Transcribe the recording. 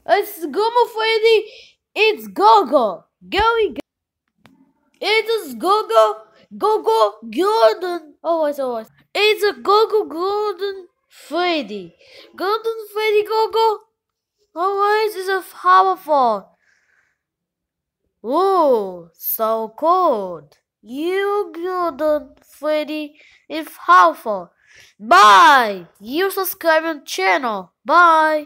It's Gomo Freddy. It's Gogo. Go. It is Gogo. Gogo Gordon. Always. It's a Gogo Gordon Freddy. Gordon Freddy Gogo. Always is a powerful. Oh, so cold. You Gordon Freddy is powerful. Bye. You subscribe on channel. Bye.